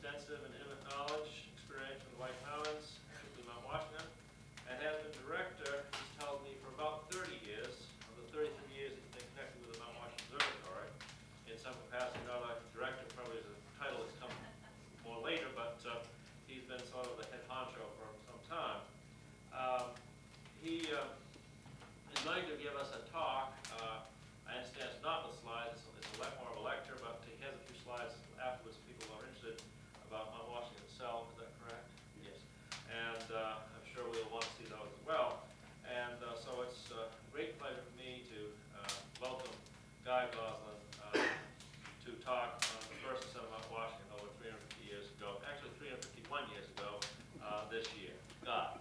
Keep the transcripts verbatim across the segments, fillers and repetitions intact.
extensive and intimate knowledge, experience in the White Mountains, particularly Mount Washington, and has been director, he's told me, for about thirty years. Of the thirty-three years he's been connected with the Mount Washington Observatory in some capacity. Not like director, probably is a title that's come more later, but uh, he's been sort of the head honcho for some time. Um, he uh, is going to give us a talk. Uh, I understand it's not with slides, it's, it's a lot more of a lecture, but he has a few slides afterwards if people are interested about Mount Washington itself. Is that correct? Yes. And uh, I'm sure we'll want to see those as well. And uh, so it's a great pleasure for me to uh, welcome Guy Gosselin uh, to talk on the first ascent of Mount Washington over three hundred fifty years ago. Actually, three hundred fifty-one years ago uh, this year. Guy.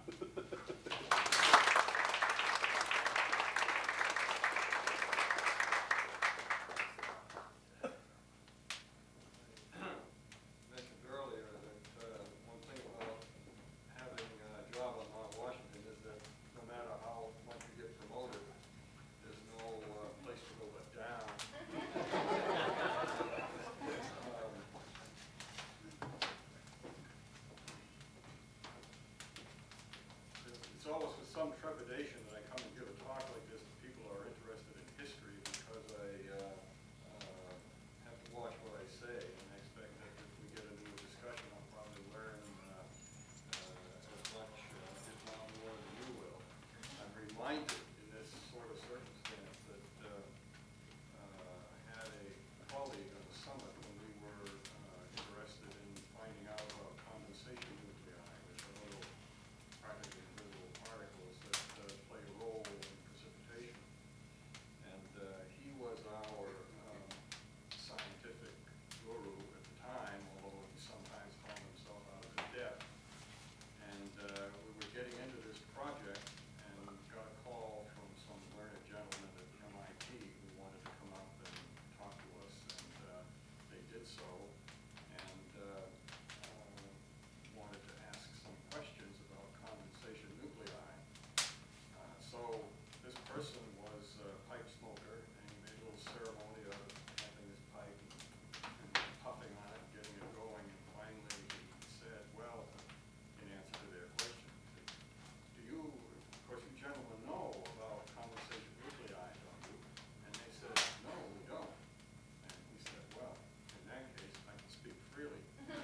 It's always with some trepidation that I come and give a talk like this to people who are interested in history, because I uh, uh, have to watch what I say, and I expect that if we get into a discussion, I'll probably learn uh, uh, as much, uh, if not more, than you will. I'm reminded in this sort of circumstance that uh, uh, I had a colleague on the summit when we were uh, interested in finding out about condensation nuclei, which are little practically invisible particles that uh, play a role in precipitation. And uh, he was our um, scientific guru at the time, although he sometimes found himself out of his depth. And uh, we were getting into this project and got a call from some learned gentleman at M I T who wanted to come up and talk to us, and uh, they did so, and uh, uh, wanted to ask some questions about condensation nuclei. Uh, so this person was a pipe smoker, and he made a little ceremony of having his pipe and, and puffing on it, getting it going, and finally he said, well, in answer to their question, he said, do you, of course you gentlemen know about condensation nuclei, don't you? And they said, no, we don't. And he said, well, in that case, I can speak freely.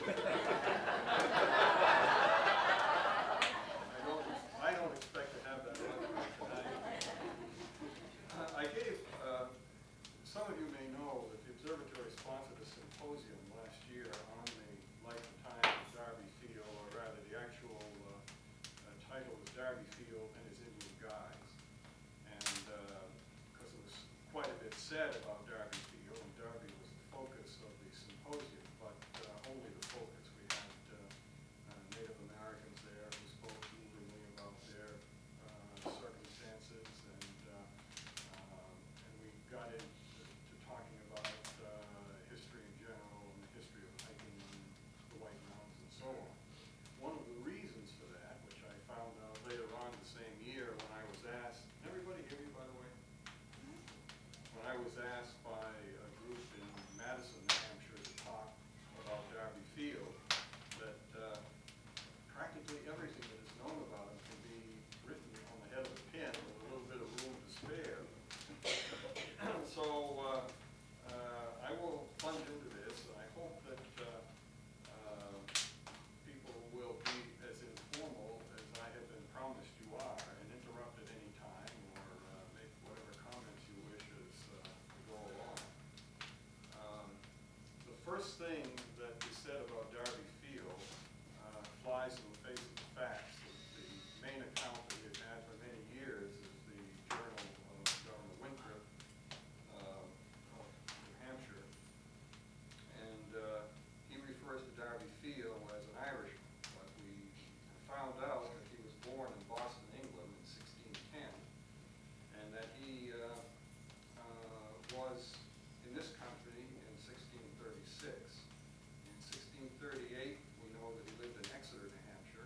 I don't, I don't expect to have that luxury tonight. Uh, I gave, uh, some of you may know that the observatory sponsored a symposium last year on the life and times of Darby Field, or rather the actual uh, uh, title was Darby Field and His Indian Guides. And because uh, there was quite a bit said about Darby Field, and Darby was the focus of the symposium, but uh, only the focus. We had uh, uh, Native Americans there who spoke movingly about their uh, circumstances, and uh, um, and we got into to talking about uh, history in general and the history of hiking in the White Mountains and so on. One of the reasons for that, which I found out later on the same year when I was asked, can everybody hear me, by the way? When I was asked by a group in Madison, New Hampshire, to talk about Darby Field, that uh, practically everything that is known about him can be written on the head of a pin with a little bit of room to spare. So uh, uh, I will plunge into this, and I hope that uh, uh, people will be as informal as I have been promised you are, and interrupt at any time, or uh, make whatever comments you wish as uh, we go along. Um, the first thing that is said about Darby Field uh, flies in the face of the facts. The main account that we've had for many years is the Journal of Governor Winthrop uh, of New Hampshire. And uh, he refers to Darby Field as an Irishman, but we found out that he was born in Boston, England in sixteen ten, and that he uh, uh, was in this country in sixteen thirty-six. In sixteen thirty-eight, we know that he lived in Exeter, New Hampshire,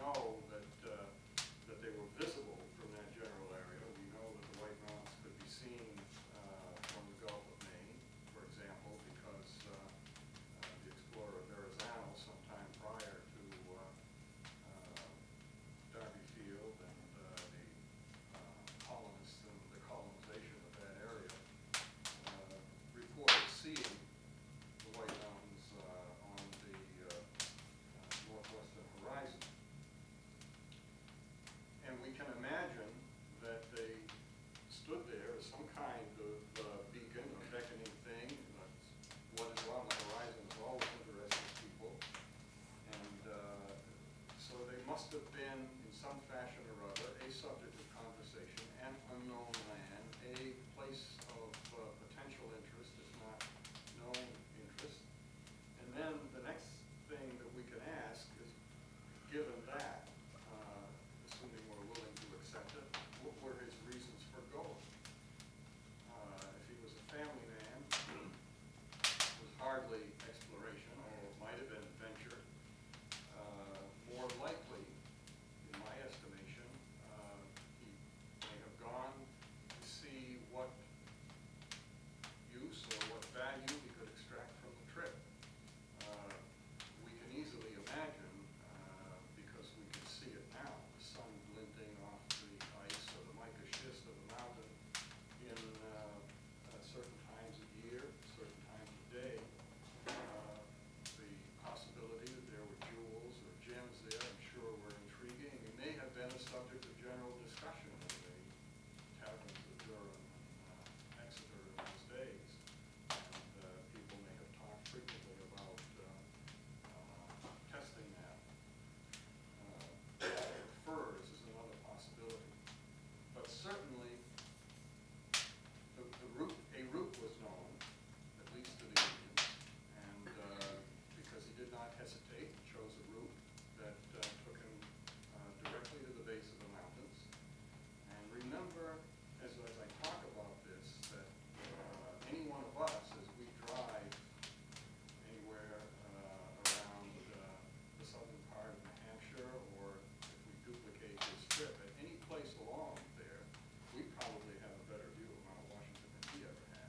know that, uh, that they were visible from that general area. We know that the White Mountains could be seen uh, from the Gulf of Maine, for example, because uh, uh, the explorer Verrazano, sometime prior to uh, uh, Darby Field and uh, the uh, colonists and the colonization of that area, uh, reported seeing the White Mountains uh, on the uh, uh, northwestern horizon. And we can imagine that they stood there as some kind of uh, beacon or beckoning thing. That's what is on the horizon has always interested people. And uh, so they must have been, in some fashion or other, a subject of conversation, an unknown land, a place of uh, potential interest, if not known interest. And then the next thing that we can ask is, given that, uh, assuming we're willing to accept it, what were his reasons for going? Uh, if he was a family man, it was hardly exploration, although it might have been adventure. Uh, more likely, in my estimation, uh, he may have gone to see what use or what value he could extract from the trip. Uh, we can easily imagine, uh, because we can see it now, the sun glinting off the ice or the mica schist of the mountain in uh, uh, certain times of year, certain times of day. Uh, the possibility that there were jewels or gems there, I'm sure, were intriguing. It may have been a subject of general discussion in the taverns of Durham and uh, Exeter in those days. And uh, people may have talked frequently about uh, uh, testing that. Uh, furs is another possibility. But certainly, the, the route, a route was known, at least to the Indians, and uh, because he did not hesitate, he chose a route that uh, took him uh, directly to the base of the mountains. And remember, as, as I talk about this, that uh, any one of us, as we drive anywhere uh, around uh, the southern part of New Hampshire, or if we duplicate this trip at any place along there, we probably have a better view of Mount Washington than he ever had.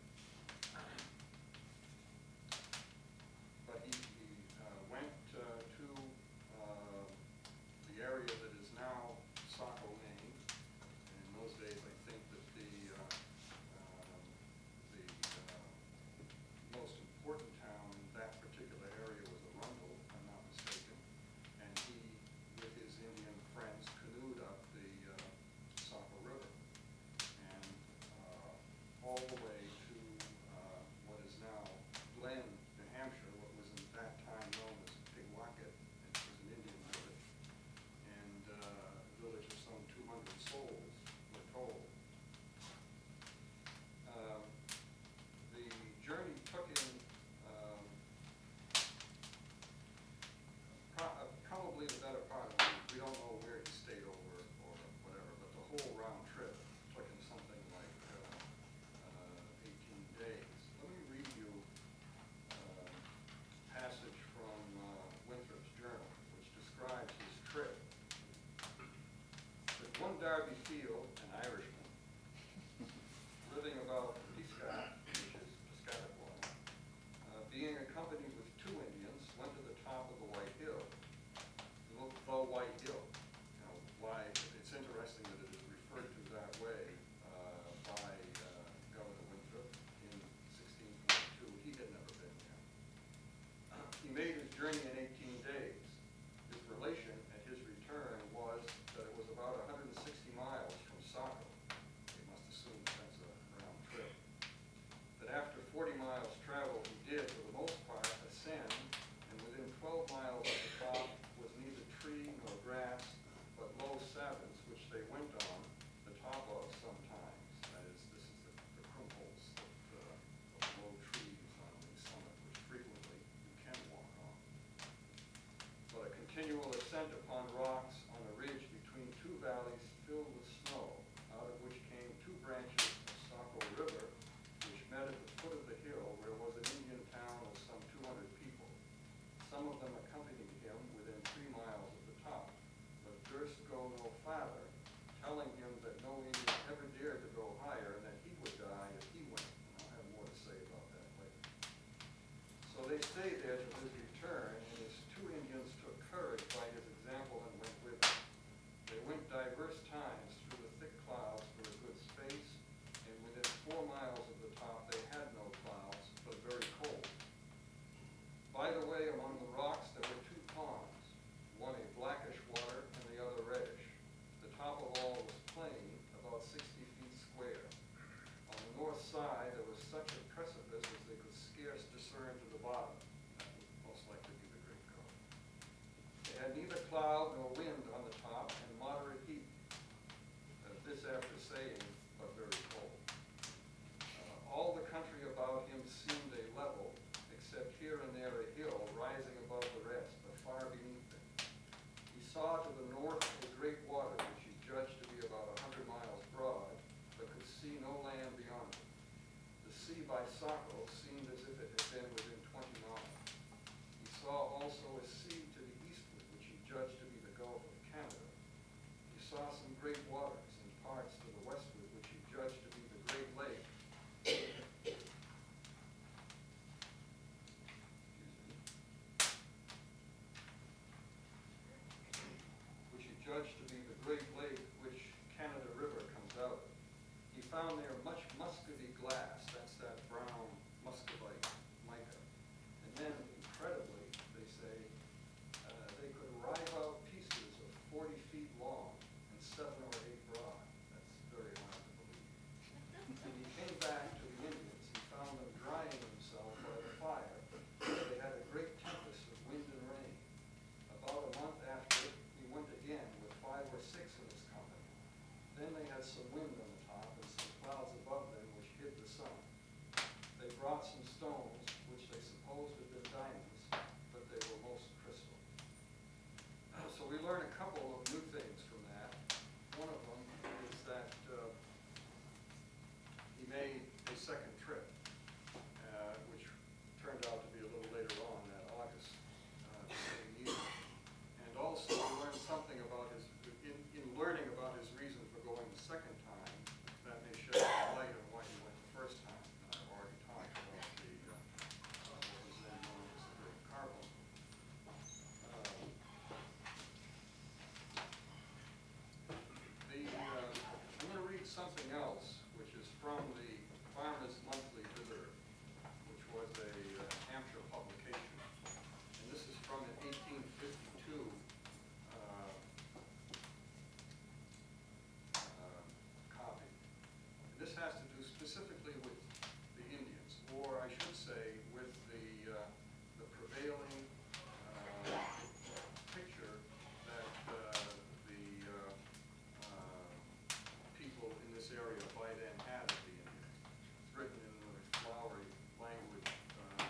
But he, he uh, went uh, to uh, the area that is now Saco, Maine. And in those days, I think that the uh, um, the uh, most important town in that particular area was Arundel, if I'm not mistaken. And he, with his Indian friends, canoed up the uh, Saco River and uh, all the way to uh, what is now Glen, New Hampshire, what was at that time known as Pigwacket, and it was an Indian village, and uh, a village of some two hundred souls, we're told. Um, the journey took him um, pro uh, probably the better part of it. We don't know where he stayed over or whatever, but the whole round trip took him something like uh, uh, eighteen days. Let me read you uh, a passage from uh, Winthrop's journal, which describes his trip. There's one Darby Field, an Irishman, living about Piscat, which is Piscataqua, uh, being accompanied with two Indians, went to the top of the White Hill. The, the White Hill. You know, why, it's interesting that it is referred to that way uh, by uh, Governor Winthrop in sixteen forty-two. He had never been there. Uh, he made his journey in eighteen days. His relation at his return was that it was about one hundred sixty miles from Saco. He must assume that's a round trip. That after forty miles travel, he did, for the most part, ascend, and within twelve miles of the top was neither tree nor grass, but low savins, which they went on the top of sometimes. That is, this is the, the crumples of, uh, of low trees on the summit, which frequently you can walk on. But a continual ascent upon rocks on a ridge between two valleys filled with snow, out of which came two branches of Saco River, which met at the foot of the hill, where was an Indian town of some two hundred people. Some of them accompanied him within three miles of the top. father, telling him that no Indian ever dared to go higher and that he would die if he went. And I'll have more to say about that later. So they stayed there till his return, and his two Indians took courage by his example and went with him. They went diverse times through the thick clouds for a good space, and within four miles of the top they had no clouds, but very cold. By the way, among the rocks there were two ponds, one a blackish water and the other reddish. The top of all was plain, about sixty feet square. On the north side there was such a precipice as they could scarce discern to the bottom. That would most likely be the Great Gulf. They had neither cloud nor wind on the top, and moderate heat. Uh, this after saying, but very cold. Uh, all the country about him seemed a level, except here and there a hill rising above the rest, but far beneath them. He saw to the north a great water, which he judged to be about a hundred miles broad, but could see no land beyond it. The sea by Saco seemed as if it had been within twenty miles. He saw also a sea to the eastward, which he judged to be the Gulf of Canada. He saw some great waters in parts to the westward, which he judged to be the Great Lake. Which he judged to be the Great Lake which Canada River comes out of. He found there much muscovy glass, that's that brown muscovite mica. And then, incredibly, they say, uh, they could rive out pieces of forty feet long and seven or eight broad. That's very hard to believe. When he came back to the Indians, he found them drying themselves by the fire. They had a great tempest of wind and rain. About a month after, he went again with five or six in his company. Then they had some wind on the top and some clouds above them which hid the sun. They brought some stones which they supposed had been diamonds, but they were most crystal. So we learn a couple of new things from that. One of them is that uh, he made a second trip, uh, which turned out to be a little later on that August uh, same year. And also we learned something about his, in, in learning about his reason for going the second time, that may shed some light on why he went the first time. And I've already talked about the, uh, uh, what was then known as the Great Carbon. Uh, the, uh, I'm going to read something else, which is from the Farmer's Monthly Visitor, which was a uh, Hampshire publication. And this is from an eighteen fifty-two uh, uh, copy. And this has to do specifically with the Indians, or I should say with the, uh, the prevailing uh, picture that uh, the uh, uh, people in this area by then had of the Indians. It's written in the flowery language uh,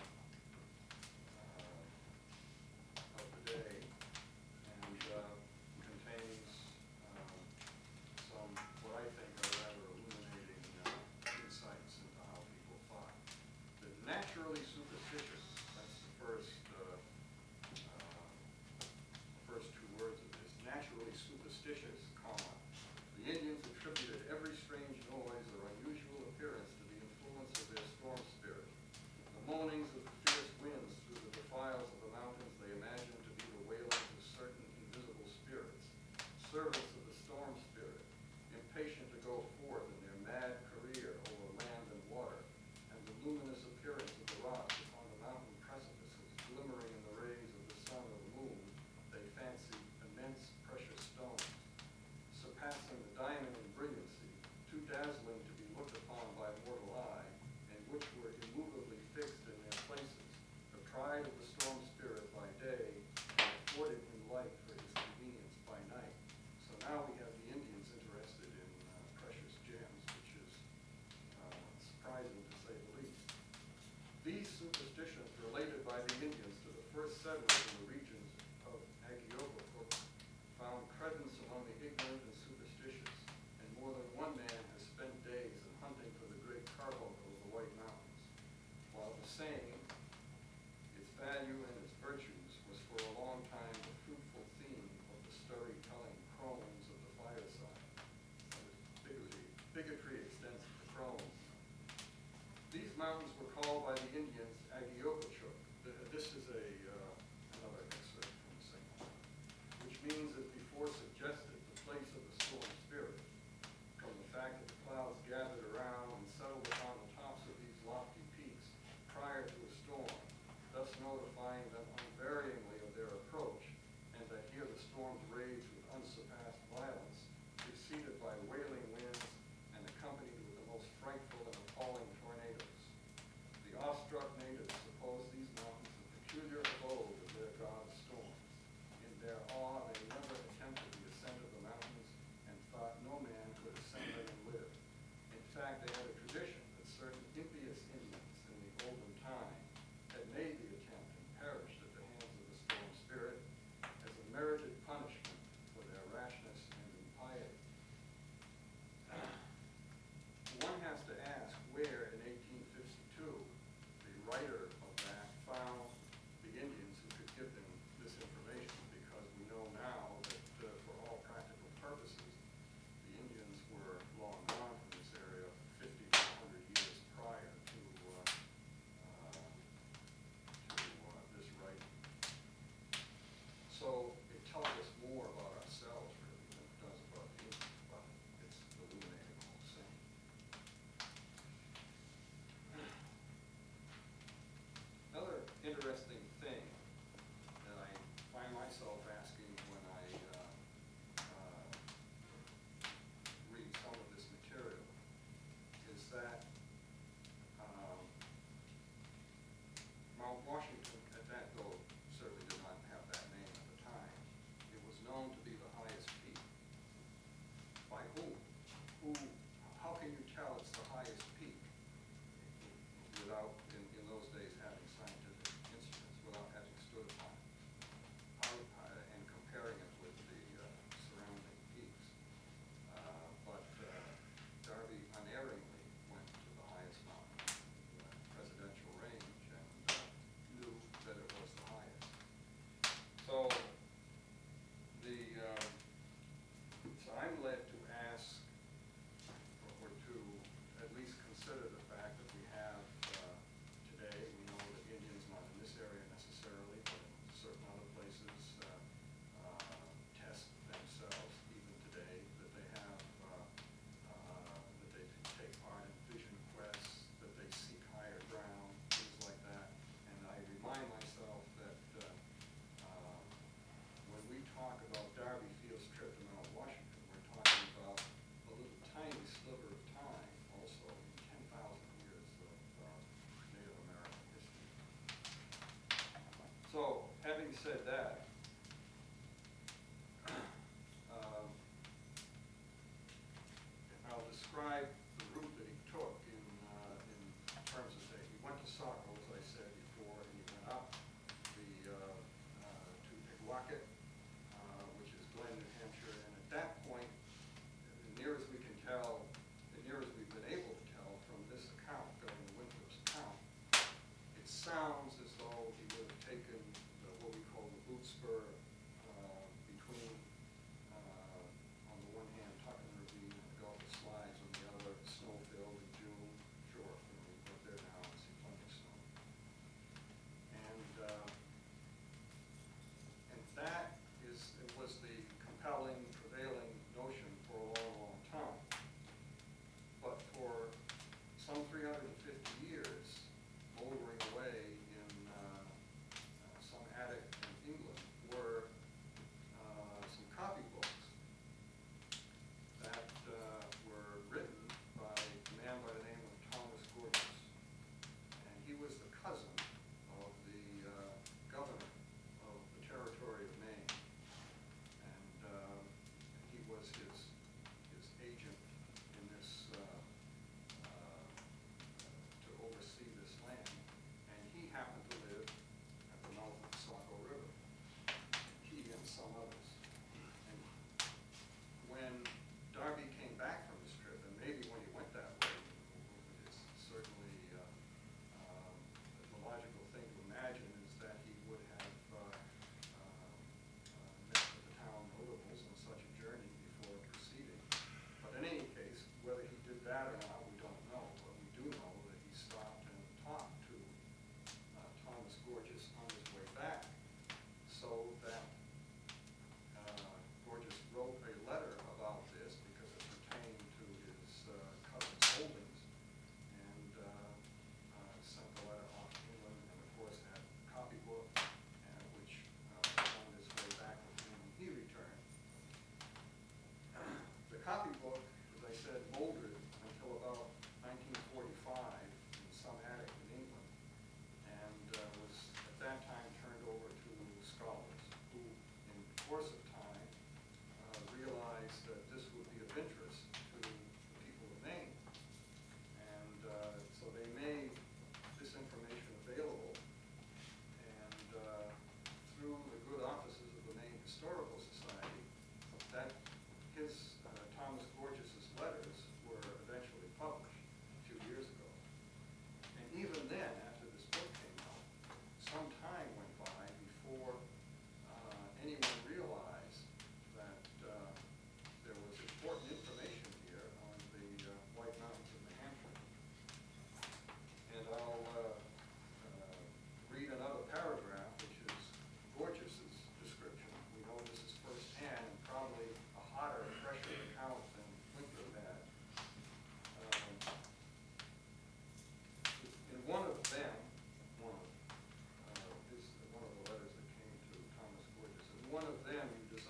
uh, of the day, and uh, contains um, some, what I think are rather illuminating uh, insights into how people thought. The naturally superstitious, that's the first, uh, uh, first two words of this, naturally superstitious, comma. The Indians attributed every strange noise or unusual appearance to the influence of their storm spirit. The moanings of the fierce winds through the defiles of the mountains they imagined to be the wailings of certain invisible spirits, servants of the storm spirit, impatient to go forth in their mad career over land and water, and the luminous appearance of the rocks upon the mountain precipices, glimmering in the rays of the sun or the moon, they fancied immense precious stones, surpassing the diamond in brilliancy, too dazzling to be looked upon by mortal eye, and which were immovably fixed in their places, the pride of the storm spirit by day, and afforded him light for his convenience by night. So now we have the Indians interested in uh, precious gems, which is uh, surprising to say the least. These superstitions related by the Indians to the first settlers in the regions of Agiogoco found credence among the ignorant and superstitious, and more than one man has spent days in hunting for the Great Carbuncle of the White Mountains, while the saying, its value and its virtues, was for a long time the fruitful theme of the storytelling crones of the fire mountains were called by the Indians Agiokachuk. This is a, uh, another excerpt from the same one, which means that before suggested the place of the storm spirit, from the fact that the clouds gathered around and settled upon the tops of these lofty peaks prior to a storm, thus notifying them unvaryingly of their approach, and that here the storms rage with unsurpassed violence, preceded by wailing winds and accompanied with the most frightful and appalling tornadoes. The awestruck natives supposed these mountains the peculiar abode of their god of storms. In their awe, they never attempted the ascent of the mountains and thought no man could ascend them and live. In fact, they had a tradition that certain impious Indians in the olden time had made the attempt and perished at the hands of the storm spirit as a merited punishment for their rashness and impiety. One has to ask where in eighteen fifty-two the writer of that found the Indians who could give them this information, because we know now that uh, for all practical purposes the Indians were long gone from this area fifty to one hundred years prior to, uh, uh, to uh, this writing. So it tells us more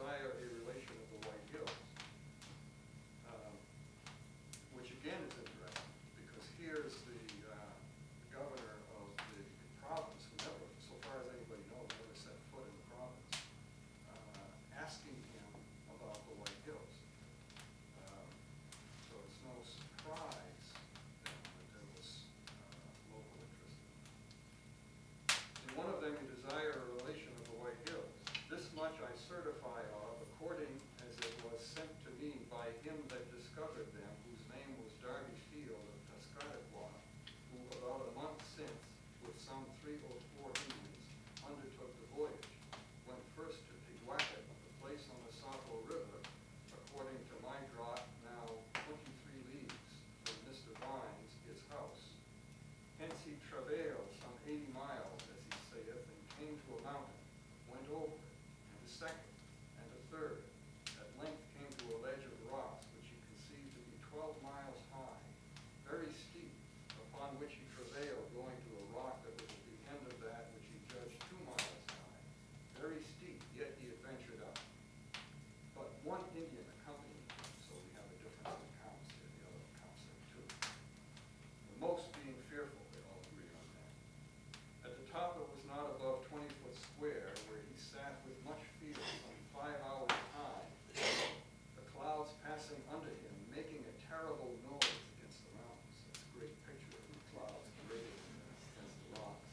desire a relation of the White Hills, um, which again is interesting, because here's the uh, governor of the province, who never, so far as anybody knows, never set foot in the province, uh, asking him about the White Hills. Um, so it's no surprise then that there was uh, local interest in it. In one of them, you desire a relation of the White Hills. This much I certify of, according as it was sent to me by him that discovered them, whose name was Darby Field of Piscataqua, who about a month since, with some three or four Indians, undertook the voyage, went first to Pigwacket, the place on the Saco River, according to my draught, now twenty-three leagues from Mister Vines, his house. Hence he travailed some eighty miles, as he saith, and came to a mountain, went over it, and a second, and a third. At length came to a ledge of rocks, which he conceived to be twelve miles high, very steep, upon which he travailed, going to a rock that was at the end of that which he judged two miles high, very steep, yet he adventured up. But one Indian accompanied him, so we have a difference in accounts here, the other accounts there too. The most being fearful, they all agree on that. At the top it was not above twenty foot square, where he sat with much fear some five hours high, the clouds passing under him, making a terrible noise against the mountains. That's a great picture of the clouds grating against the rocks.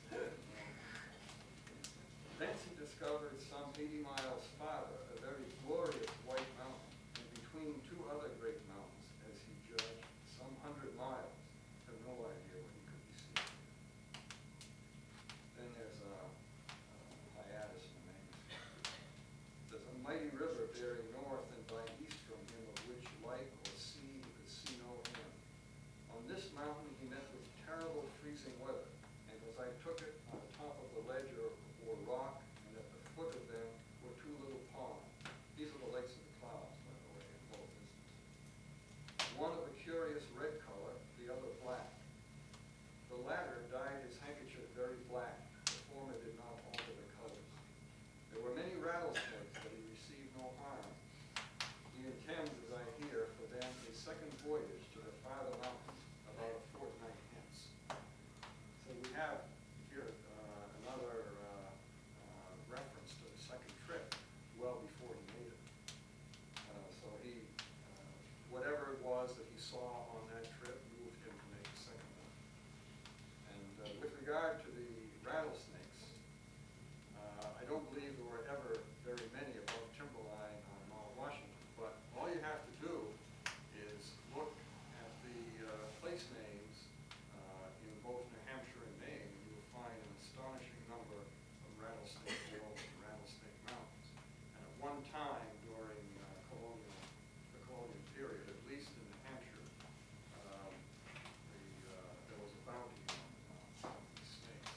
Thence he discovered some eighty miles farther a very glorious white mountain, and between two other great mountains, as he judged, some hundred miles. Have no idea what he could be seeing. Then there's a, a hiatus in the manuscript. There's a mighty river bearing north and by east from him, of which like or sea you could see no end. On this mountain he met with terrible freezing weather, and as I took it, on the top of the ledge or, or rock, and at the foot of them were two little ponds. These are the lakes of the clouds, by the way, in both instances. One of a curious red color, the other black. The latter dyed his handkerchief very black, the former did not alter the colors. There were many rattlesnakes, but he received no harm. He intends, as I hear, for them a second voyage to the farther mountains, about a fortnight hence. So we have here uh, another uh, uh, reference to the second trip, well before he made it. Uh, so he, uh, whatever it was that he saw on that trip, moved him to make a second one. And uh, with regard to the rattlesnakes, uh, I don't believe there were ever very many above timberline on Mount Washington, but all you have to do is look at the uh, place names uh, in both New Hampshire and Maine, and you will find an astonishing number of rattlesnake walls and rattlesnake mountains. And at one time during uh, colonial, the colonial period, at least in New Hampshire, um, the, uh, there was a bounty on, on these snakes.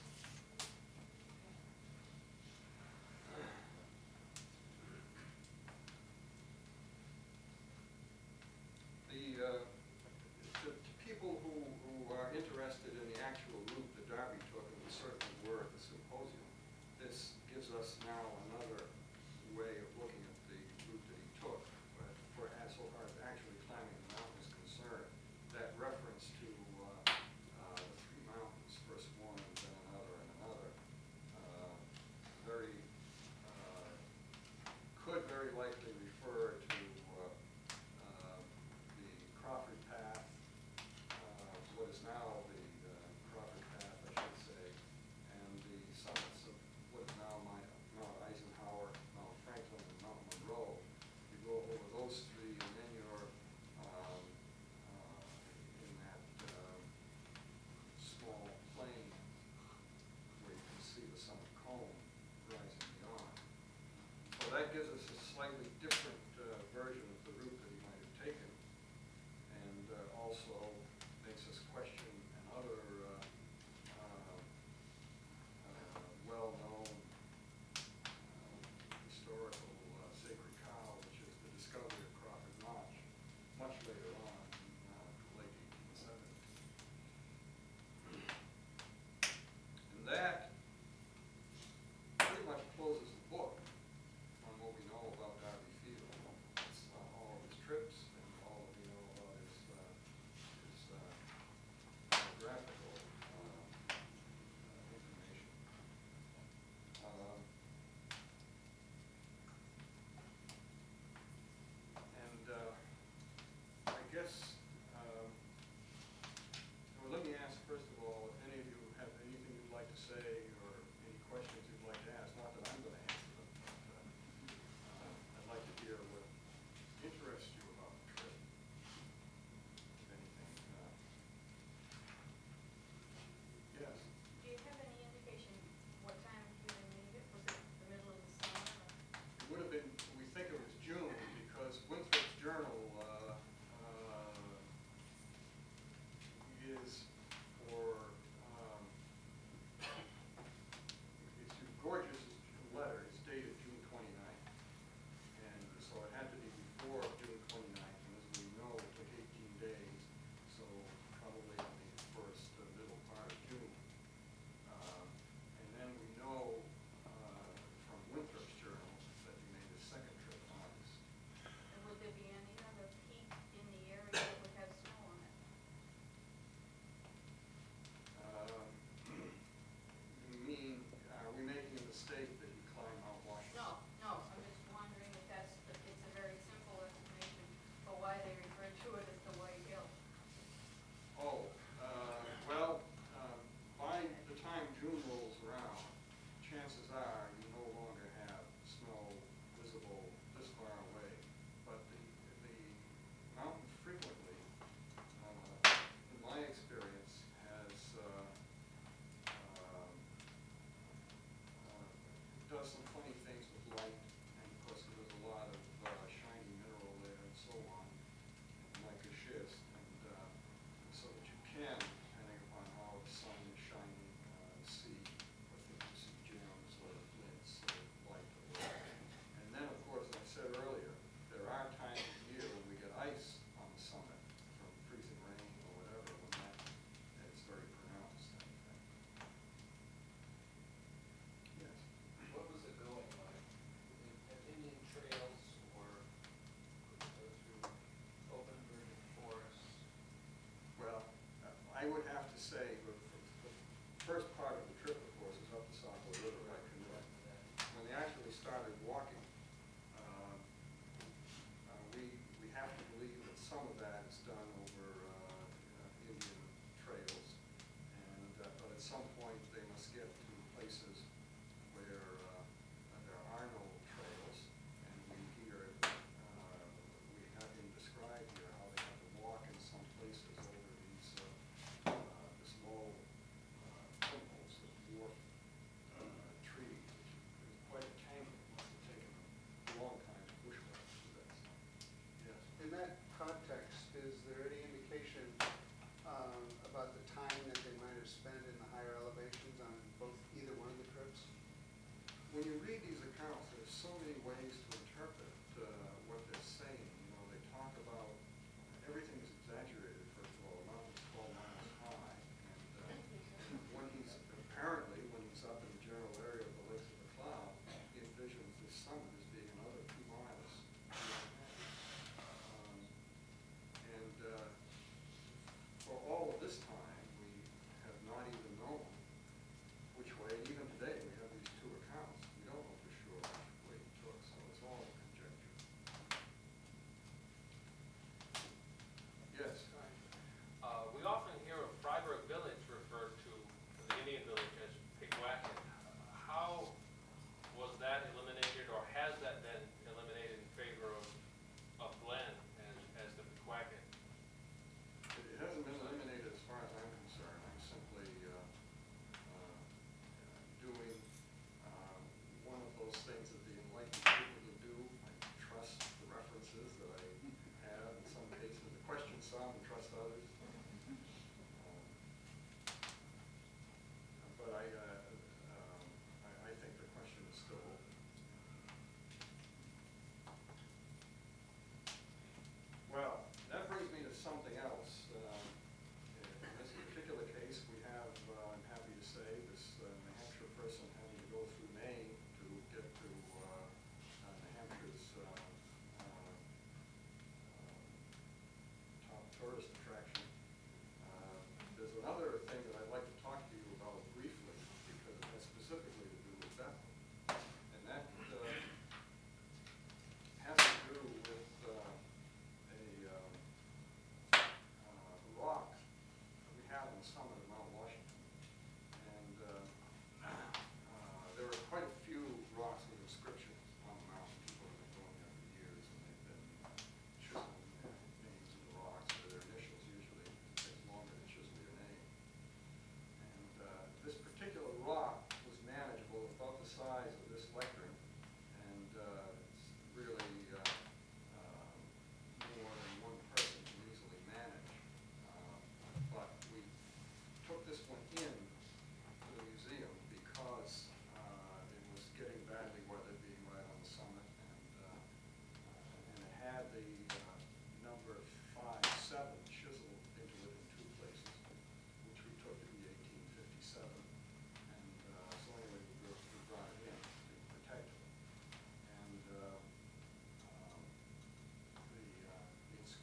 The, uh, to, to people who, who are interested in the actual route that Darby took, and we certainly were at the symposium, this gives us now another way of looking at the route that he took. But for as so far as actually climbing the mountain is concerned, that reference to uh, uh, the three mountains, first one and then another and another, uh, very uh, could very likely refer to uh, uh, the Crawford Path, uh, what is now the uh, Crawford Path, I should say, and the summits of what is now my, Mount Eisenhower, Mount Franklin, and Mount Monroe. You go over those three, and then you're um, uh, in that um, small plain where you can see the summit cone rising beyond. So that gives us a slightly different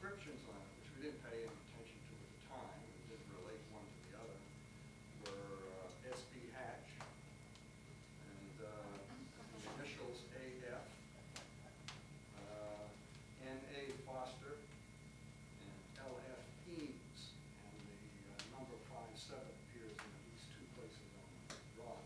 inscriptions on it, which we didn't pay any attention to at the time, it didn't relate one to the other, were uh, S B Hatch, and uh, the initials A F, uh, N A Foster, and L F Eames, and the uh, number five seven appears in at least two places on the drawing.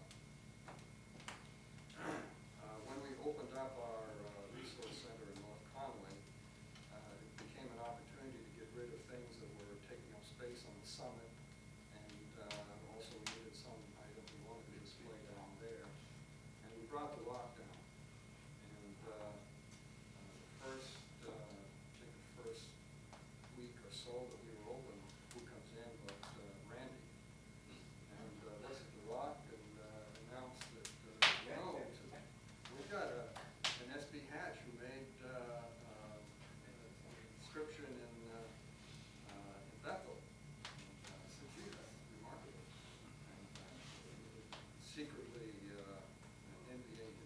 Uh, when we opened up our uh, resource center in North Conway, uh, it became an opportunity to get rid of things that were taking up space on the summit, and uh, also we needed some items we wanted to display down there. And we brought the rock down. And uh, uh, the first, uh, I think the first week or so that we were open, who comes in but uh, Randy. And uh, looked at the rock and uh, announced that, uh, you know, he said, we've got a, an S B Hatch who made uh, uh, an inscription in, uh, uh, in Bethel. And uh, I said, gee, that's remarkable. And uh, secretly uh, envying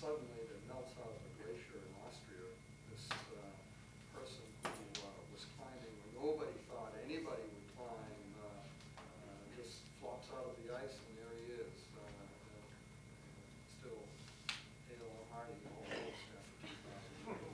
suddenly that melts out of a glacier in Austria. This uh, person who uh, was climbing when nobody thought anybody would climb uh, uh, just flops out of the ice, and there he is, uh, uh, still hale and hearty almost after two thousand years.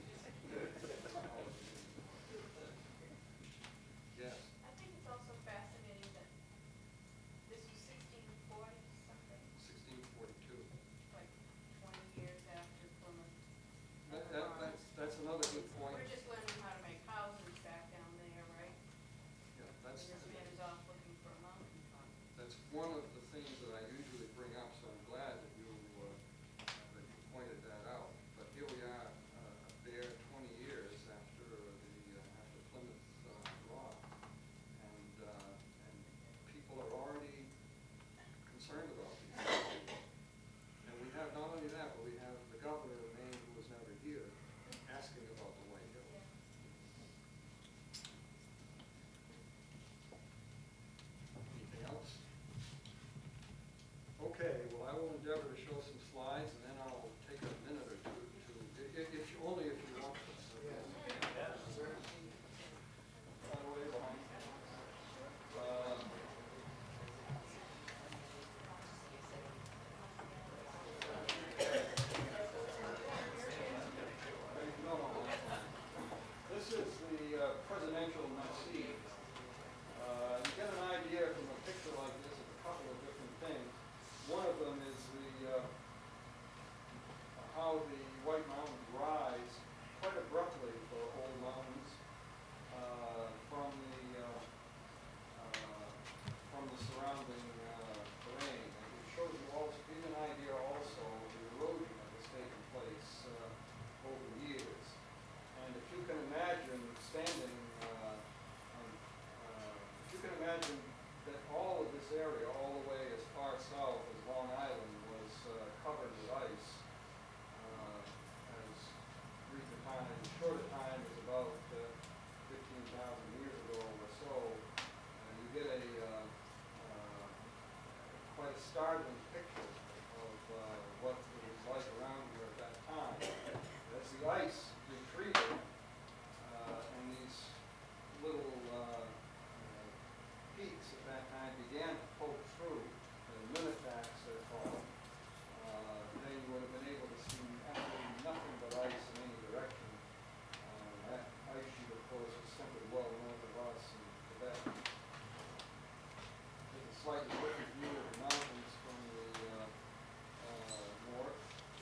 Yes. I think it's also fascinating that this was sixteen forty something, sixteen forty-two. like twenty years after Plymouth. That, that, that's, that's another good point. We're just learning how to make houses back down there, right? Yeah, that's, And this man is off looking for a mountain top. that's one of the things that I usually bring up, so I'm glad that you, uh, that you pointed that out. But here we are, uh, there twenty years after the, uh, after Plymouth uh, Rock, and, uh, and people are already concerned about these things. And we have not only that, but we have the governor of Maine, who was never here, asking about the White Hill. Yeah. Anything else? Okay, well, I will endeavor to show some slides, and then I'll take a minute or two to, if, if you, only if you want to. By the way, behind. Uh, no, no, no. This is the uh, presidential museum. Uh, you get an idea from a picture like this of a couple of different things. One of them is the uh, how the White Mountains rise quite abruptly for old mountains uh, from the uh, uh, from the surrounding uh, terrain. And it shows you also, gives you an idea also of the erosion that has taken place uh, over the years. And if you can imagine standing uh, on, uh, if you can imagine that all of this area, all the way as far south as Long Island, was uh, covered with ice, uh, as brief a time, as short a time as about uh, fifteen thousand years ago or so, uh, you get a uh, uh, quite a startling picture of uh, what it was like around here at that time. As the ice retreated, uh, and these little uh, uh, peaks at that time began to poke through, the nunatak, they're called, uh, then you would have been able to see absolutely nothing but ice in any direction. Uh, that ice sheet, of course, is centered well north of us in Quebec. There's a slightly different view of the mountains from the uh, uh, north.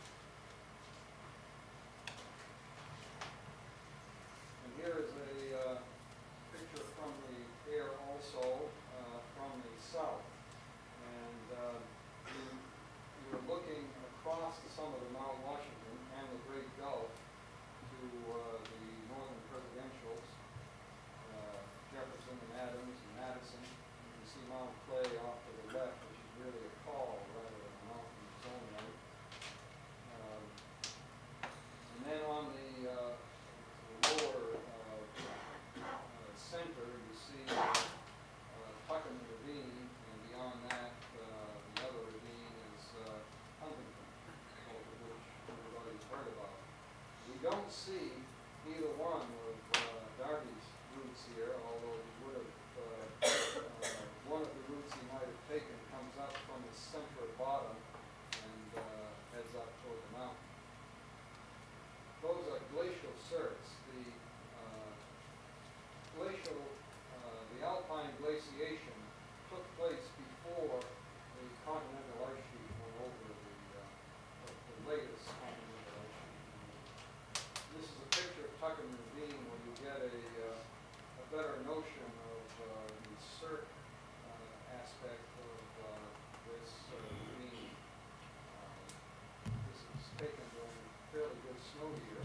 And here is a uh, picture from the air also uh, from the south. And uh, you, you are looking across the summit of Mount Washington and the Great Gulf to uh, the northern presidentials, uh, Jefferson and Adams and Madison. You can see Mount Clay off to the left, which is really a col rather than a mountain in its own right. Um, and then on the, uh, the lower uh, uh, center, you see uh, Tuckin Ravine, and beyond that, uh, the other ravine is uh, Huntington, both of which everybody's heard about. We don't see either one of uh, Darby's routes here, although he would have, uh, uh, one of the routes he might have taken comes up from the center bottom and uh, heads up toward the mountain. Those are glacial cirques. The uh, glacial, uh, the alpine glaciation took place before the continental ice sheet went over the, uh, the, the latest continental ice sheet. This is a picture of Tuckin Ravine where you get a, uh, a better notion of uh, the cirque uh, aspect of uh, this uh, ravine. Uh, this is taken during a fairly good snow year.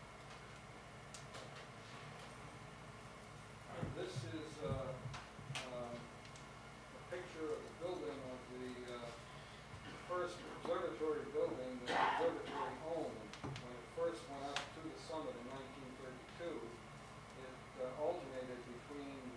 And this is uh, uh, a picture of the building of the uh, first observatory building that the observatory owned. When it first went up to the summit in nineteen thirty-two, it uh, alternated between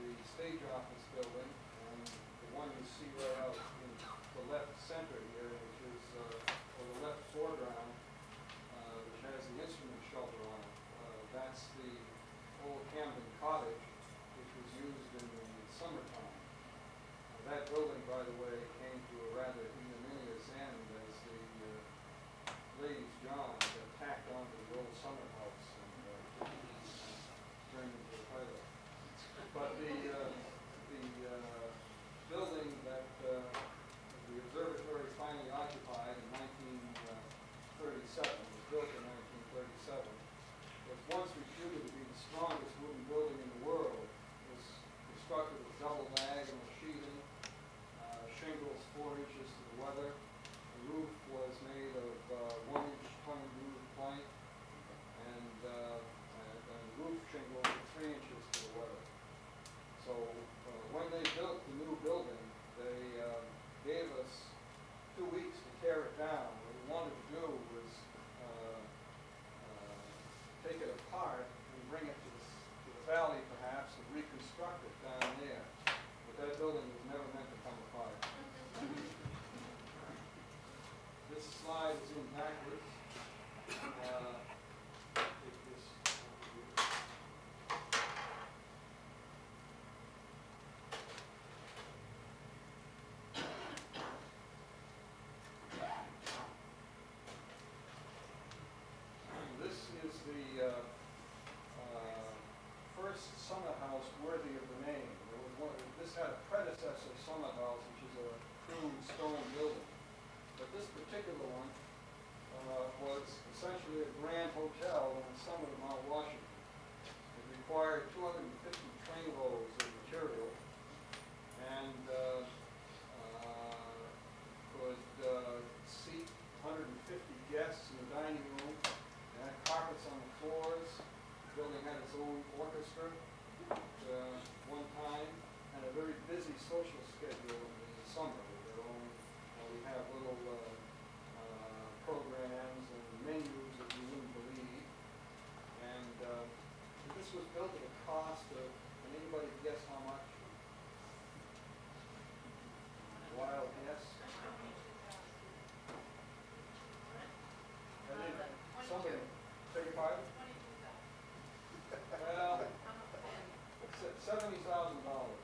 by the way, came to a rather ignominious end as the uh, Ladies' John got tacked onto the old summer house and uh, turned into a toilet. But the, uh, the uh, building that uh, the observatory finally occupied in nineteen thirty-seven, was built in nineteen thirty-seven, was once reputed to be the strongest wooden building in the world. It was constructed with double diagonal sheathing, uh, shingles four inches to the weather. The roof was made of uh, one inch tongue groove plank, and, uh, and, and roof shingles were three inches to the weather. So uh, when they built the new building, they uh, gave us two weeks to tear it down. What we wanted to do was uh, uh, take it apart and bring it to the, to the valley perhaps and reconstruct it down there. But that building was never meant to come apart. This slide is in backwards. Uh, it is, This is the uh, uh, first summer house worthy of the name. There was one, this had a predecessor summer house, which is a crude stone building. But this particular one uh, was essentially a grand hotel on the summit of Mount Washington. It required two hundred fifty trainloads of material and uh, uh, could uh, seat one hundred fifty guests in the dining room. It had carpets on the floors. The building had its own orchestra at uh, one time, and a very busy social schedule in the summer with their own. Uh, we have little uh, uh, programs and menus that you wouldn't believe. And uh, this was built at a cost of, can anybody guess how much? Wild guess? I didn't, somebody, beg your pardon? Well, seventy thousand dollars.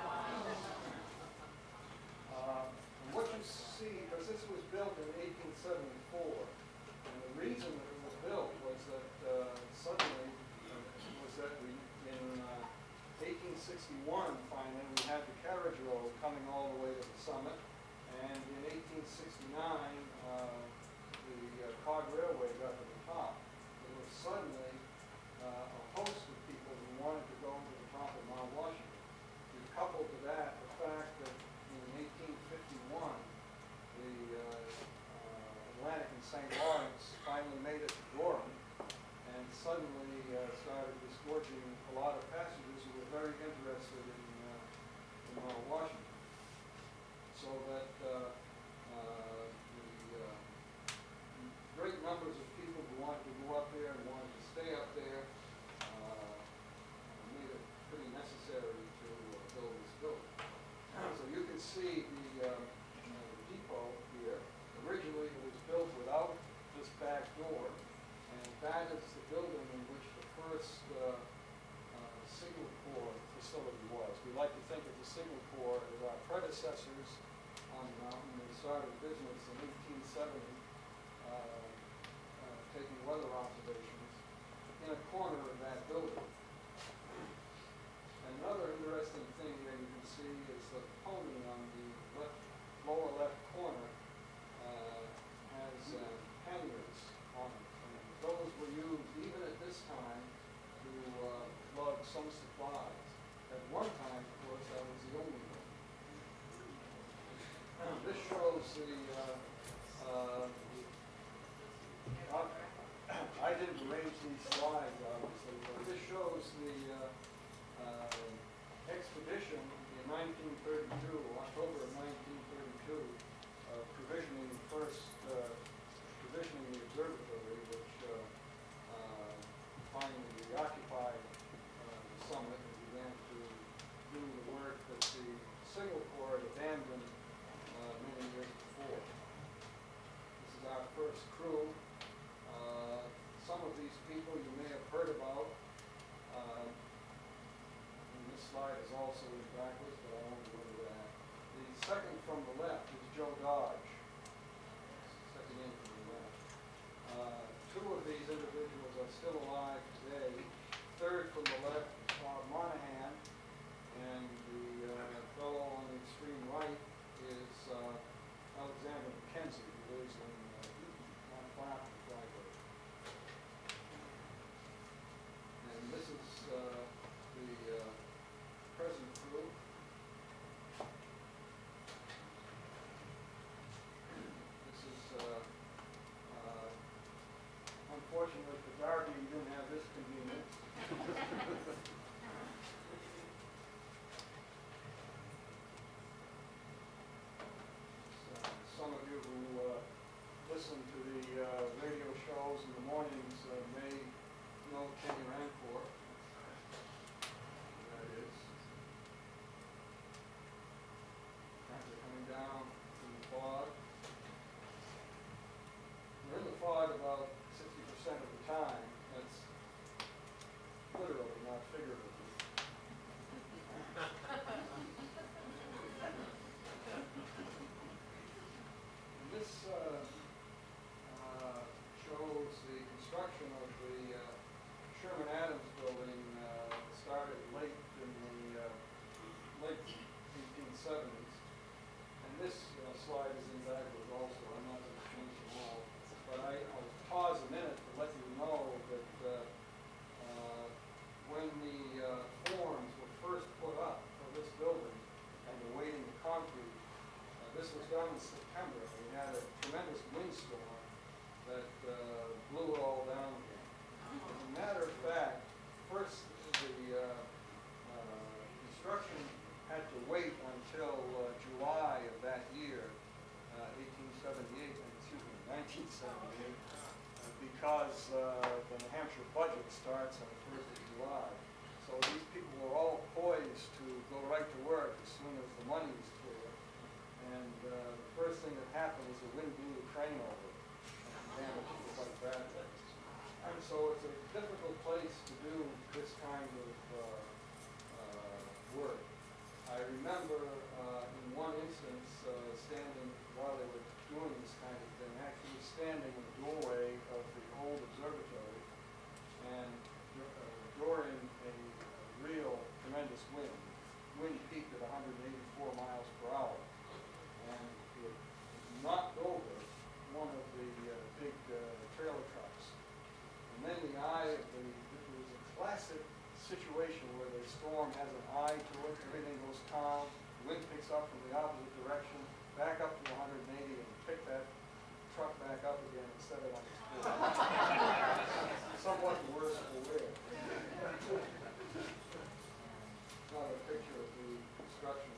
Uh, and what you see, because this was built in eighteen seventy-four, and the reason that it was built was that uh, suddenly, uh, was that we, in uh, eighteen sixty-one, finally, we had the carriage road coming all the way to the summit, and in eighteen sixty-nine, uh, the uh, cog railway got to the top. There was suddenly uh, a host of people who wanted to go to the top of Mount Washington. We coupled to that the fact that in eighteen fifty-one, the uh, uh, Atlantic and Saint Lawrence finally made it to Gorham, and suddenly uh, started disgorging a lot of passengers who were very interested in, uh, in Mount Washington. So that uh, uh, the uh, great numbers of people who wanted to go up there and wanted to stay up there uh, made it pretty necessary to uh, build this building. So you can see the, uh, you know, the depot here. Originally it was built without this back door, and that is the building in which the first uh, uh, Signal Corps facility was. We like to think of the Signal Corps as our predecessors on the mountain. They started business in eighteen seventy, uh, uh, taking weather observations in a corner of that building. Another interesting thing that you can see is the pony on the left, lower left corner uh, has uh, hangers on it. And those were used even at this time to uh, lug some supplies. At one time, of course, that was the only one. This shows the, uh, uh, I didn't arrange these slides, obviously, but this shows the uh, uh, expedition in nineteen thirty-two, October of nineteen thirty-two, uh, provisioning the first, uh, provisioning the observatory, which uh, uh, finally reoccupied uh, the summit and began to do the work that the Signal Corps had abandoned uh, many years before. This is our first crew. Uh, some of these people you may have heard about. Uh, and this slide is also in backwards, but I won't go into that. These second from the left is Joe Dodge, second in from the left. Uh, two of these individuals are still alive today. Third from the left is Bob Monahan, and the uh, fellow on the extreme right is uh, Alexander McKenzie, who lives in uh, Eaton, not far from Flagler. And this is uh, the uh, present crew. This is, uh, uh, unfortunately for Darby, he didn't have this convenience. Some of you who uh, listen to the uh, radio shows in the mornings uh, may know Kenny Rancourt. That is. After coming down in the fog. We're in the fog about sixty percent of the time. That's literally, not figuratively. This uh, uh, shows the construction of the uh, Sherman Adams building. Uh, started late in the uh, late eighteen seventies, and this uh, slide is in backwards also. I'm not going to change them all, but I, I'll pause a minute to let you know that uh, uh, when the uh, forms were first put up for this building and the weighting of concrete, uh, this was done in September. We had a tremendous windstorm that uh, blew it all down again. As a matter of fact, first the uh, uh, construction had to wait until uh, July of that year, uh, eighteen seventy-eight, excuse me, nineteen seventy-eight, uh, because uh, the New Hampshire budget starts on the first of July. So these people were all poised to go right to work as soon as the money was clear. And uh, the first thing that happened was the wind blew the crane over and damaged it quite badly. And so it's a difficult place to do this kind of uh, uh, work. I remember uh, in one instance uh, standing, while they were doing this kind of thing, actually standing in the doorway of the old observatory, and uh, during a, a real tremendous wind, wind peaked at one hundred eighty-four miles per hour, and it knocked over one of the uh, big uh, trailer trucks. And then the eye of the, it was a classic situation where the storm has an eye to it, everything goes calm, the wind picks up from the opposite direction, back up to one hundred eighty, and pick that truck back up again and set it on its course. Somewhat worse for wear. Another picture of the construction.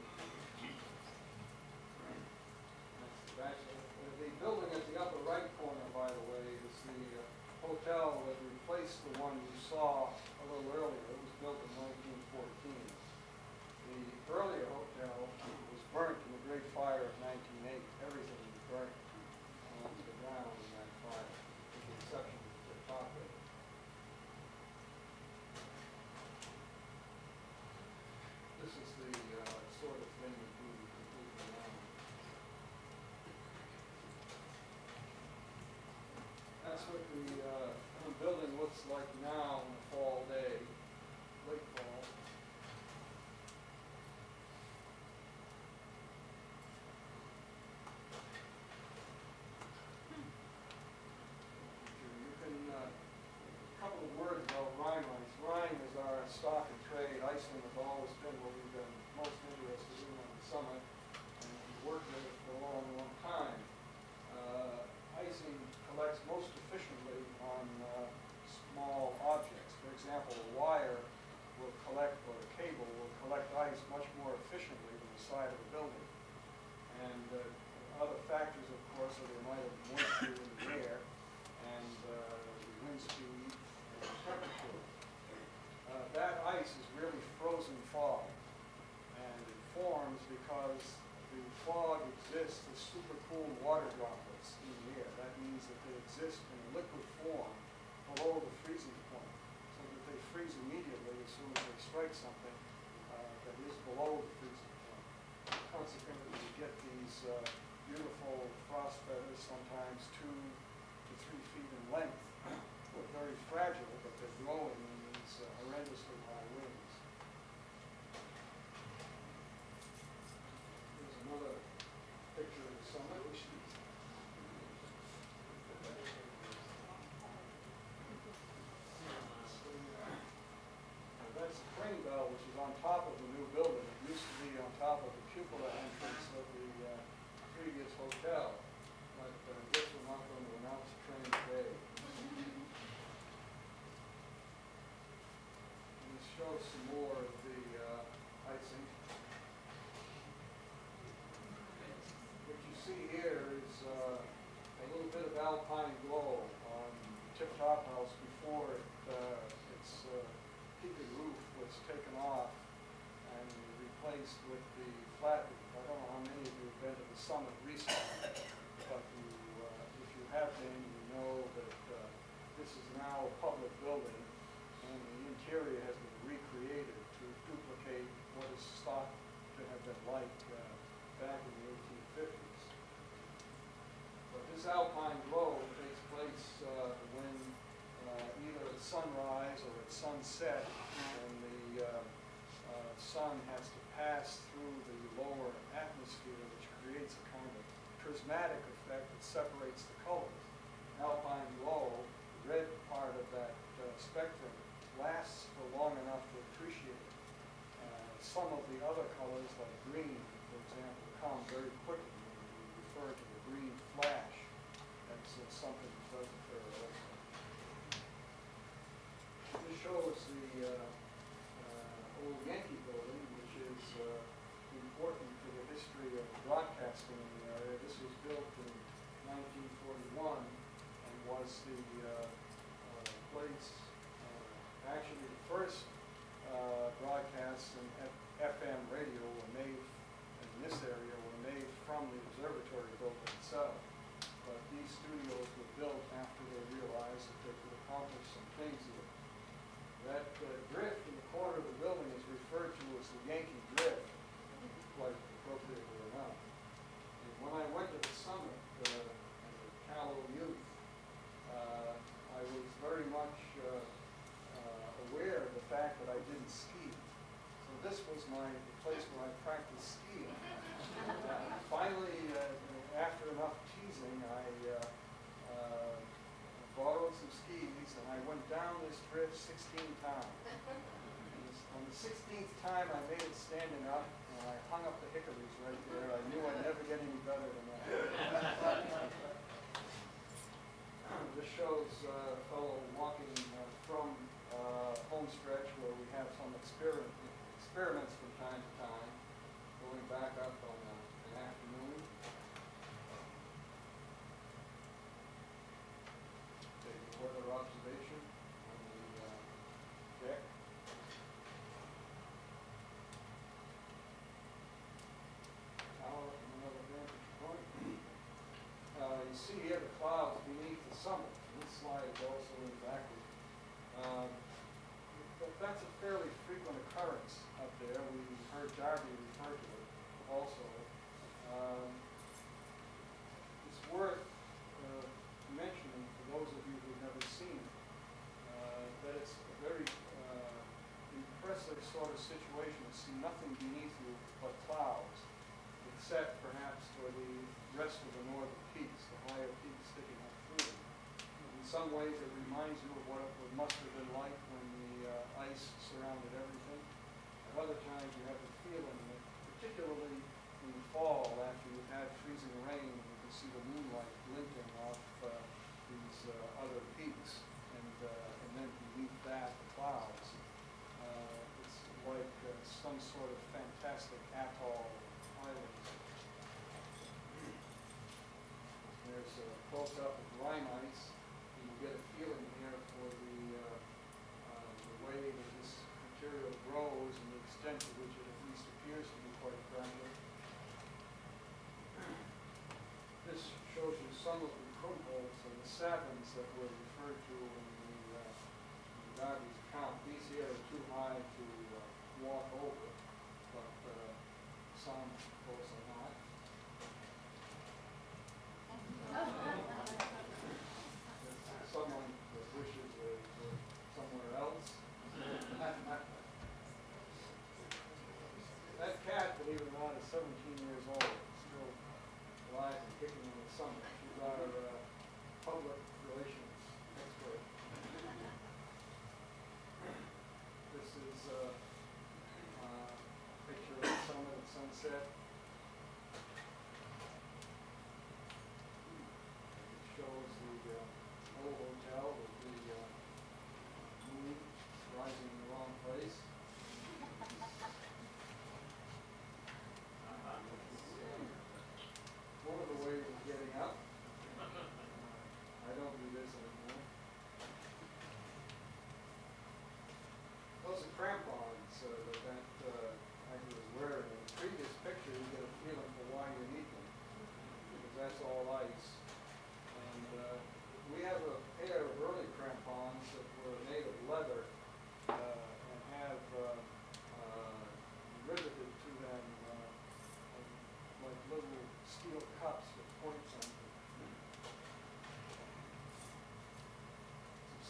That's the, the building at the upper right corner, by the way, is the uh, hotel that replaced the one you saw a little earlier. It was built in nineteen fourteen. The earlier hotel was burnt in the Great Fire of nineteen eight. Everything was burnt uh, to the ground in that fire, with the exception of the top of it. This is the uh, sort of thing that we completely around. That's what the uh, the building looks like now on a fall day, late fall. You can, uh, a couple of words about Rhine ice. Rhine is our stock and trade. Iceland has always been what we've been most interested in on the summit, and we've worked with it for a long, long time. Uh, icing collects most efficiently on uh, small objects. For example, a wire will collect, or a cable will collect ice much more efficiently than the side of a building. And uh, other factors, of course, are the amount of moisture in the air, and uh, the wind speed, and the temperature. Uh, that ice is really frozen fog, and it forms because the fog exists as supercooled water droplets in the air. That means that they exist in a liquid form below the freezing point, so that they freeze immediately as soon as they strike something uh, that is below the freezing point. Consequently, you get these uh, beautiful frost feathers, sometimes two to three feet in length. They're very fragile, but they're growing in these uh, horrendously high winds. Here's another picture of the summit, which is that's the train bell, which is on top of the new building. It used to be on top of the cupola entrance of the uh, previous hotel. But uh, I guess we're not going to announce the train today. And this shows some more of the uh, icing. What you see here is uh, a little bit of alpine glow on the tip-top house before it, uh, its uh, peaked roof was taken off and replaced with the flat roof. I don't know how many of you have been to the summit recently, but you, uh, if you have been, you know that uh, this is now a public building, and the interior has been recreated to duplicate what is thought to have been like uh, back in the eighteen fifties. But this alpine glow takes place uh, when Uh, either at sunrise or at sunset, and the uh, uh, sun has to pass through the lower atmosphere, which creates a kind of prismatic effect that separates the colors. Alpine glow, the red part of that uh, spectrum, lasts for long enough to appreciate it. Uh, some of the other colors, like green, for example, come very quickly. We refer to the green flash. That's uh, something that does occur also. This shows the uh, uh, old Yankee building, which is uh, important to the history of broadcasting in the area. This was built in nineteen forty-one and was the uh, uh, place, uh, actually the first uh, broadcasts in F M radio were made in this area were made from the observatory building itself. But these studios were built after they realized that they could accomplish some things here. That uh, drift in the corner of the building is referred to as the Yankee drift, quite appropriately enough. And when I went to the summit uh, as a callow youth, uh, I was very much uh, uh, aware of the fact that I didn't ski. So this was my the place where I practiced skiing. Uh, finally, uh, after enough teasing, I uh, uh, borrowed some skis, and I went down this drift sixteen times. And this, on the sixteenth time, I made it standing up, and I hung up the hickories right there. I knew I'd never get any better than that. This shows uh, a fellow walking uh, from uh, home stretch where we have some experiment, experiments from time to time, going back up on uh, an afternoon. Weather observation on the uh, deck. Tower from another vantage point. Uh, you see here the clouds beneath the summit. This slide is also in backward. Um, but that's a fairly frequent occurrence up there. We heard Darby refer to it also. Um, it's worth uh, mentioning for those of you who've never seen it, uh, that it's a very uh, impressive sort of situation to see nothing beneath you but clouds, except perhaps for the rest of the northern peaks, the higher peaks sticking up through them. In some ways it reminds you of what it must have been like when the uh, ice surrounded everything. At other times you have the feeling that, particularly in the fall after you've had freezing rain, you can see the moonlight glinting off uh, these uh, other peaks, and, uh, and then beneath that, the clouds. Uh, it's like uh, some sort of fantastic atoll islands. There's a close-up of rime ice, and you get a feeling here for the, uh, uh, the way that this material grows and the extent to which it at least appears to be quite fragile. This shows you some of the crumbles and the savins that were referred to in the, uh, in the Darby's account. These here are too high to uh, walk over, but uh, some, of course, are not.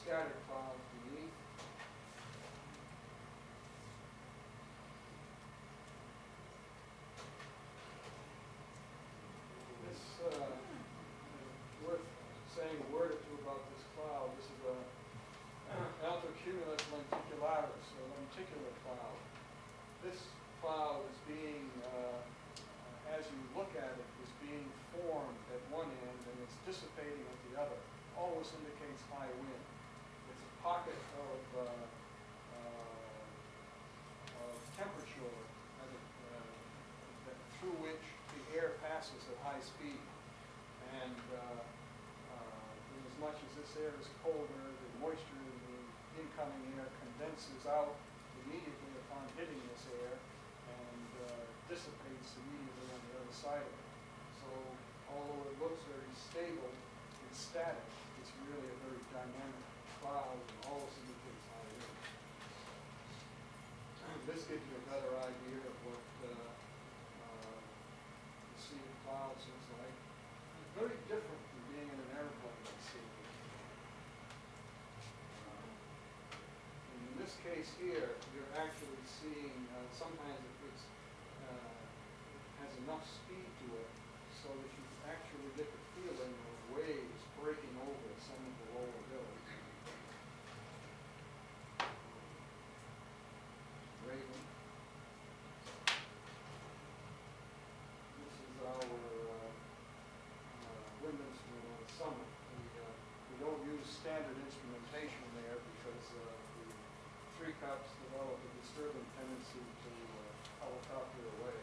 scattered clouds beneath. This uh, is worth saying a word or two about this cloud. This is a altrocumulus lenticularis, or lenticular cloud. This cloud is being, uh, as you look at it, is being formed at one end and it's dissipating at the other. Always indicates high wind. It's a pocket of, uh, uh, of temperature as it, uh, that, through which the air passes at high speed. And uh, uh, in as much as this air is colder, the moisture in the incoming air condenses out immediately upon hitting this air and uh, dissipates immediately on the other side of it. So although it looks very stable and static, it's really a very dynamic cloud and always indicates high wind. This gives you a better idea of what uh, uh, the sea of clouds is like. It's very different from being in an airplane at sea. In this case here, you're actually seeing, uh, sometimes it it's, uh, has enough speed to it so that you actually get the feeling of waves breaking over some of the lower hills. Raven. This is our uh, uh, wind instrument on the summit. We, uh, we don't use standard instrumentation there because uh, the three cups develop a disturbing tendency to uh, helicopter away.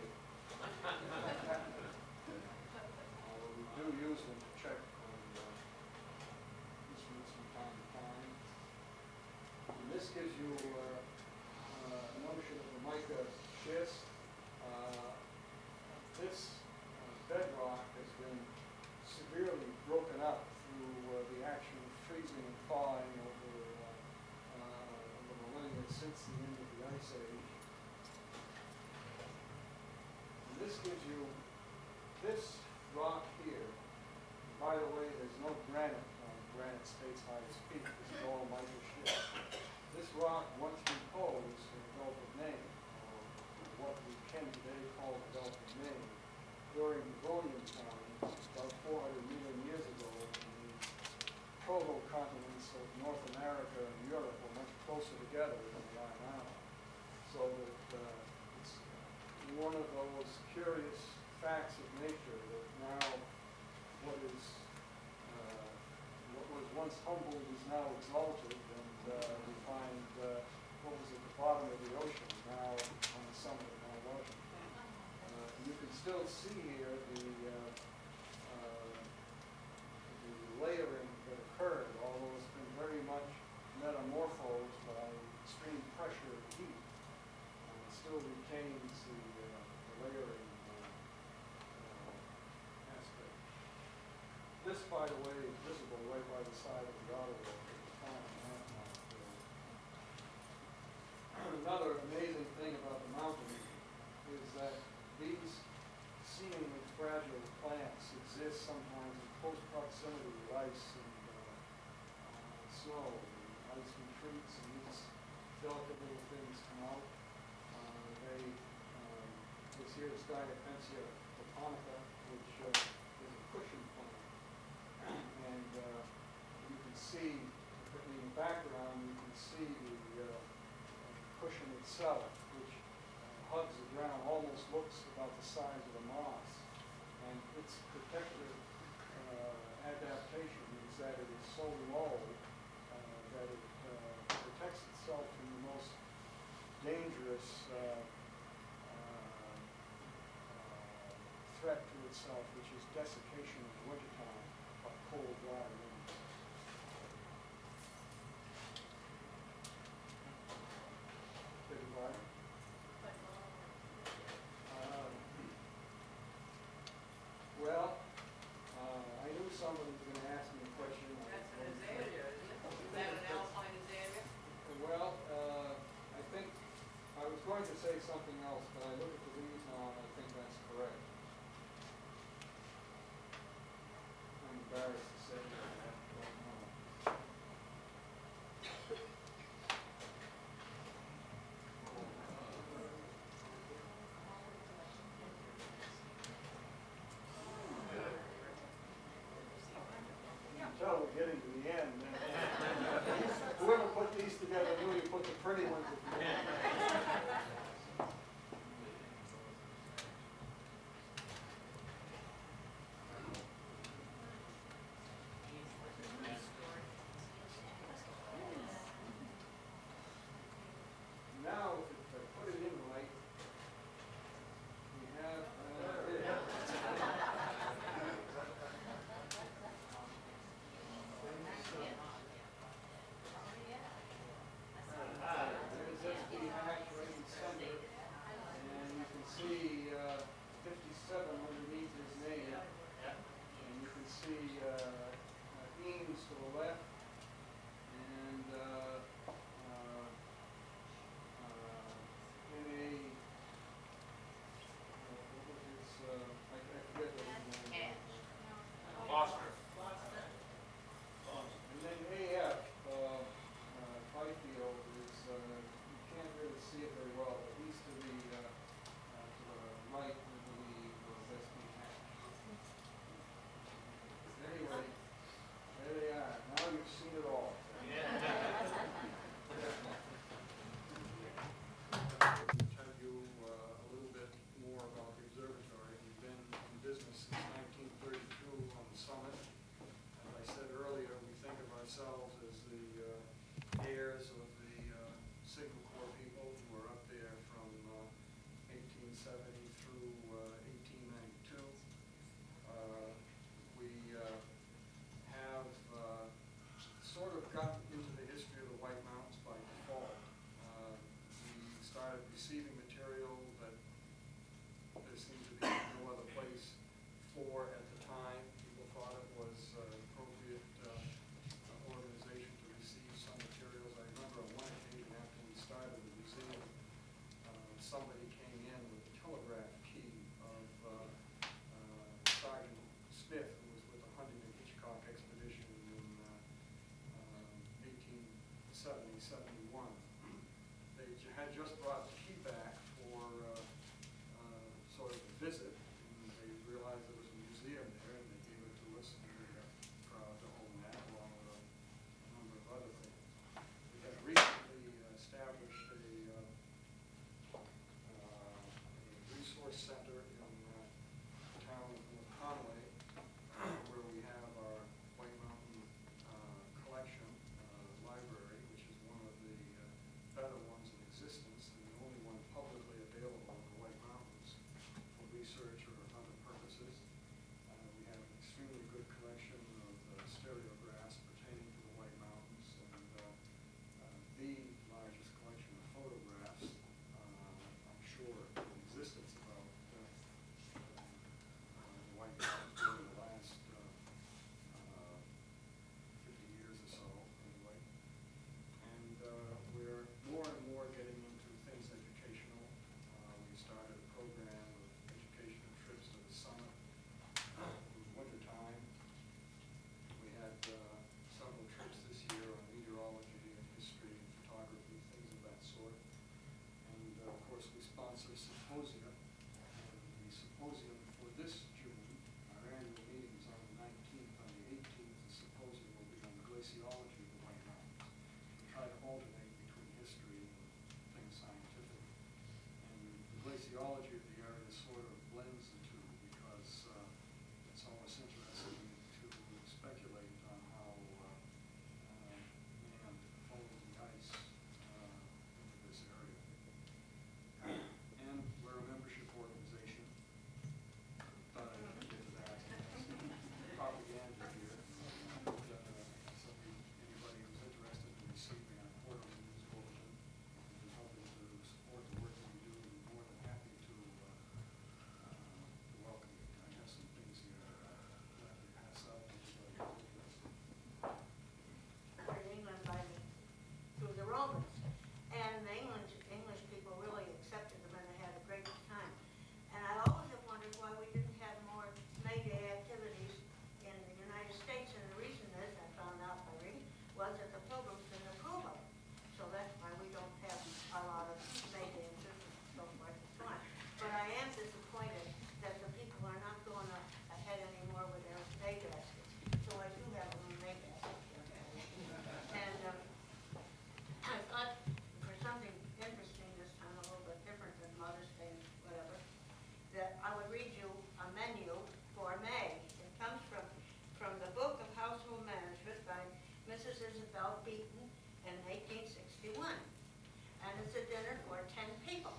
Although we do use them to check on uh, instruments from time to time. And this gives you uh, uh, a notion of the mica schist. Uh, this uh, bedrock has been severely broken up through uh, the action of freezing and thawing over uh, uh, the millennia since the end of the Ice Age. And this gives you this rock here. By the way, there's no granite on Granite State's highest peak. This is all mica schist. This rock once reposed in the Gulf of Maine, or what we can today call the Gulf of Maine, during Devonian times, about four hundred million years ago, when the proto-continents of North America and Europe were much closer together than they are now. So that uh, it's one of those curious facts of nature that now what is uh, what was once humbled is now exalted, and uh, we find uh, what was at the bottom of the ocean now on the summit of Mount Washington. Uh, you can still see here the uh, uh, the layering that occurred, although it's been very much metamorphosed by extreme pressure and heat. Uh, it still retains the, uh, the layering uh, uh, aspect. This, by the way, is visible right by the side of the Ottawa at the time. Another amazing thing about the mountain is that these seemingly fragile plants exist sometimes in close proximity with ice and uh, uh, snow. And ice retreats and these delicate little things come out. Uh, they, um, this here is Diapensia platonica, which uh, is a cushion plant. And uh, you can see, in the background, you can see the uh, cushion itself, which uh, hugs the ground, almost looks about the size of a moss. And its protective uh, adaptation is that it is so low uh, that it uh, protects itself from the most dangerous uh, uh, uh, threat to itself, which is desiccation in the wintertime by cold, dry winds. Beg your pardon? Um, well, uh, I knew somebody was going to ask me a question. That's an azalea, isn't it? Is that an alpine azalea? Well, uh, I think I was going to say something else, but I look at the leaves now and I think that's correct. I'm embarrassed to say that. I don't know. tell we're getting to the end. Whoever put these together knew you put the pretty ones at the end. Now, if I put it in right, we have, uh, yeah. There's S B hash right in center, and you can see uh, fifty-seven underneath his name, and you can see uh, uh, Eames to the left, and uh, uh, uh, N A, uh, what was his, uh, I, I forget what his name was. Foster. And then A F, uh, uh, Byfield is, uh, you can't really see it very well, but he's to the, uh, uh, to the right, I believe, was S B hash. Anyway, there they are. Now you've seen it all. Tell you uh, a little bit more about the observatory. We've been in business since nineteen thirty-two on the summit. As I said earlier, we think of ourselves as the uh, heirs of the uh, Signal Corps people who were up there from uh, eighteen seventy through uh, eighteen ninety-two. Uh, we uh, have uh, sort of gotten into the history of the White Mountains by default. Uh, we started receiving material that there seemed to be no other place for at the time. People thought it was uh, an appropriate uh, organization to receive some materials. I remember on one occasion after we started the museum, uh, somebody came in with the telegraph key of uh, uh, Sergeant Smith, who was with the Huntington Hitchcock expedition in uh, um, eighteen seventy, seventy-one. They j- had just brought the key back for uh, uh, sort of a visit, and they realized there was a museum there, and they gave it to us, and we were proud to own that, along with a number of other things. We have recently uh, established a, uh, uh, a resource center in uh, the town of North Conway, where we have our White Mountain uh, collection uh, library, which is one of the uh, better ones in existence, and the only one publicly available in the White Mountains for research or other purposes. Uh, we have an extremely good collection of uh, stereographs pertaining to the White Mountains, and uh, uh, the largest collection of photographs, uh, I'm sure, in existence about uh, uh, the White Mountains during the last uh, uh, fifty years or so, anyway. And uh, we're more and more getting into things educational. Uh, we started a program of educational trips to the summit. It was winter time. We had uh, several trips this year on meteorology and history and photography, things of that sort. And uh, of course, we sponsor symposia. And the symposium for this June, our annual meeting is on the nineteenth. On the eighteenth, the symposium will be on glaciology of the White Mountains. We try to alternate between history and things scientific. And the glaciology of the area sort of blends the two, because uh, it's almost interesting to speculate on how uh, uh, man folded the ice uh, into this area. And we're a membership organization. fell beaten in eighteen sixty-one. And it's a dinner for ten people.